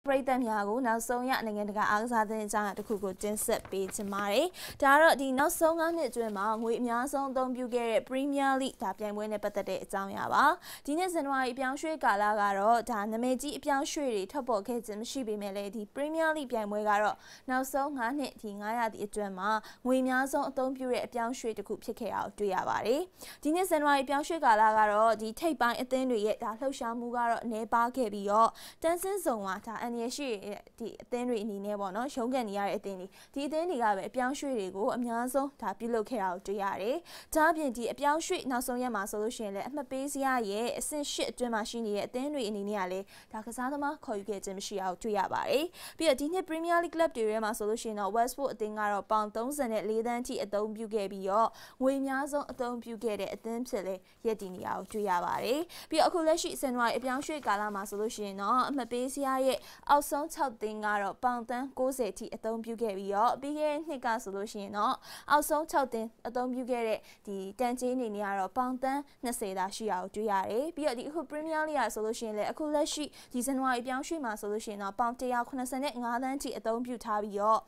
ပရိသတ်များကိုနောက်ဆုံးရနိုင်ငံတကာအားကစားသတင်းအကြောင်းအရာတစ်ခုကိုတင်ဆက်ပေးချင်ပါတယ်။ဒါကတော့ဒီနောက်ဆုံး9နှစ်အတွင်းမှာငွေအများဆုံးအသုံးပြုခဲ့တဲ့ Premier League ဒါပြိုင်ပွဲနဲ့ပတ်သက်တဲ့အကြောင်းအရာပါ။ဒီနေ့ဇန်နဝါရီအပြောင်းရွှေ့ကာလကတော့ဒါနာမည်ကြီးအပြောင်းရွှေ့တွေထွက်ပေါ်ခဲ့ခြင်းမရှိပေမဲ့လည်းဒီ Premier League ပြိုင်ပွဲကတော့နောက်ဆုံး9နှစ်ဒီ900ဒီအတွင်းမှာငွေအများဆုံးအသုံးပြုတဲ့အပြောင်းရွှေ့တစ်ခုဖြစ်ခဲ့တာကိုတွေ့ရပါတယ်။ဒီနေ့ဇန်နဝါရီအပြောင်းရွှေ့ကာလကတော့ဒီထိပ်ပိုင်းအသင်းတွေရဲ့ဒါလှုပ်ရှားမှုကတော့အနေပါခဲ့ပြီးတော့တန်းစင်းစုံမှာဒါအနေရှိဒီအသင်းတွေအနေနဲ့ပေါ့နော်ရုံးကန်နေရတဲ့အသင်းတွေဒီအသင်းတွေကပဲအပြောင်းရွှေ့တွေကိုအများဆုံးဒါပြုလုပ်ခဲ့တာကိုတွေ့ရတယ်။ဒါအပြင်ဒီအပြောင်းရွှေ့နောက်ဆုံးရက်မှာဆိုလို့ရှိရင်လည်းအမှတ်ပေးစရာရဲ့အဆင့်8အတွင်းမှာရှိနေတဲ့အသင်းတွေအနေနဲ့ကလည်းဒါကစားသမားခေါ်ယူခဲ့ခြင်းမရှိအောင်တွေ့ရပါတယ်။ပြီးတော့ဒီနှစ် Premier League Club တွေထဲမှာဆိုလို့ရှိရင်တော့ Westwood အသင်းကတော့ပေါင်34သန်းထိအသုံးပြုခဲ့ပြီးတော့ငွေအများဆုံးအသုံးပြုခဲ့တဲ့အသင်းဖြစ်လေရည်တည်နေအောင်တွေ့ရပါတယ်။ပြီးတော့အခုလက်ရှိဇန်နဝါရီအပြောင်းရွှေ့ကာလမှာဆိုလို့ရှိရင်တော့အမှတ်ပေးစရာရဲ့အောက်ဆုံး6သင်းကတော့ပေါင်တန်း90ထိအသုံးပြုခဲ့ပြီးတော့ပြီးခဲ့တဲ့နှစ်ကဆိုလို့ရှိရင်တော့အောက်ဆုံး6သင်းအသုံးပြုခဲ့တဲ့ဒီတန်ကြေးအနေနဲ့ကတော့ပေါင်တန်း20သာရှိအောင်တွေ့ရတယ်ပြီးတော့ဒီအခု Premier League ဆိုလို့ရှိရင်လည်းအခုလက်ရှိဒီဇန်နဝါရီပြောင်းရွှေ့မှာဆိုလို့ရှိရင်တော့ပေါင်185သန်းထိအသုံးပြုထားပြီးတော့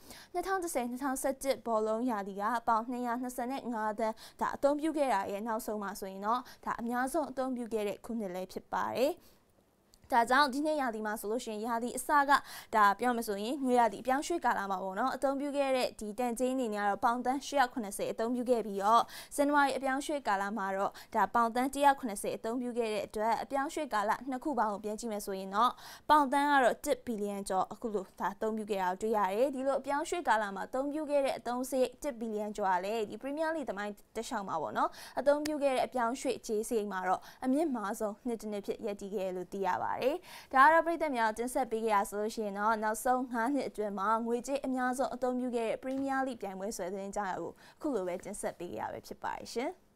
2010-2017ဘောလုံးရာသီကပေါင်225သန်းဒါအသုံးပြုခဲ့တာရဲ့နောက်ဆုံးမှာဆိုရင်တော့ဒါအများဆုံးအသုံးပြုခဲ့တဲ့ခုနှစ်လည်းဖြစ်ပါတယ်ဒါကြောင့်ဒီနေ့ရာသီမှာဆိုလို့ရှိရင်ရာသီအစကဒါပြောမှဆိုရင်ငွေရာသီအပြောင်းရွှေ့ကာလမှာပေါ့နော်အသုံးပြုခဲ့တဲ့ဒီတန်ကြေးအနေနဲ့ကတော့ပေါင်တန်း180အသုံးပြုခဲ့ပြီးတော့ဇန်နဝါရီအပြောင်းရွှေ့ကာလမှာတော့ဒါပေါင်တန်း180အသုံးပြုခဲ့တဲ့အတွက်အပြောင်းရွှေ့ကာလနှစ်ခုပေါင်းကိုပြန်ကြည့်မယ်ဆိုရင်တော့ပေါင်တန်းကတော့1ဘီလီယံကျော်အခုလိုဒါအသုံးပြုခဲ့တာကိုတွေ့ရတယ်ဒီလိုအပြောင်းရွှေ့ကာလမှာအသုံးပြုခဲ့တဲ့အသုံးစရိတ်1ဘီလီယံကျော်ကလည်းဒီ Premier League သမိုင်းတစ်လျှောက်မှာပေါ့နော်အသုံးပြုခဲ့တဲ့အပြောင်းရွှေ့ကြေးစရိတ်မှာတော့အမြင့်မားဆုံးနှစ်တစ်နှစ်ဖြစ်ရည်တည်ခဲ့လို့သိရပါတယ်ဒါကတော့ပြည်သက်များတင်ဆက်ပေးခဲ့ရဆိုလို့ရှိရင်တော့နောက်ဆုံး9နှစ်အတွင်းမှာငွေကြေးအများဆုံးအသုံးပြုခဲ့တဲ့ Premier League ပြိုင်ပွဲဆွဲတဲ့သတင်းကြောင်းရာကိုအခုလိုပဲတင်ဆက်ပေးခဲ့ရပဲဖြစ်ပါတယ်ရှင်။